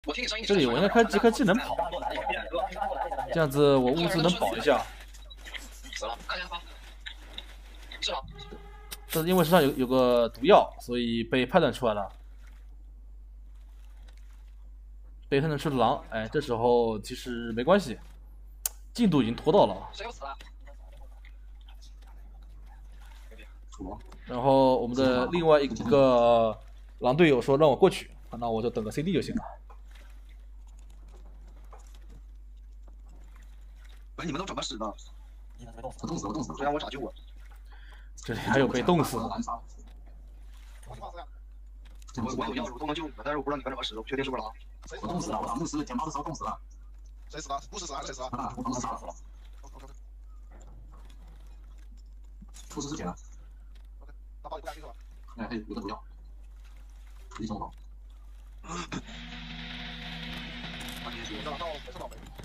这里我应该开几颗技能跑，这样子我物资能保一下。但是因为身上有个毒药，所以被判断出来了，被判断出狼。哎，这时候其实没关系，进度已经拖到了。然后我们的另外一个狼队友说让我过去，那我就等个 CD 就行了。 哎，你们都怎么死的？我冻死了，这让我咋救我？ 这里还有被冻死的。 我有药，我都能救你，但是我不知道你们怎么死的，我确定是不是狼。 我冻死了，我冻死了，捡包的时候冻死了。 谁死了？不是死了，谁死了？ 啊，我当时杀死了。出事之前。 那包里不干净是吧？ 哎，还有个毒药，一手好。 我知道，那我没事倒霉。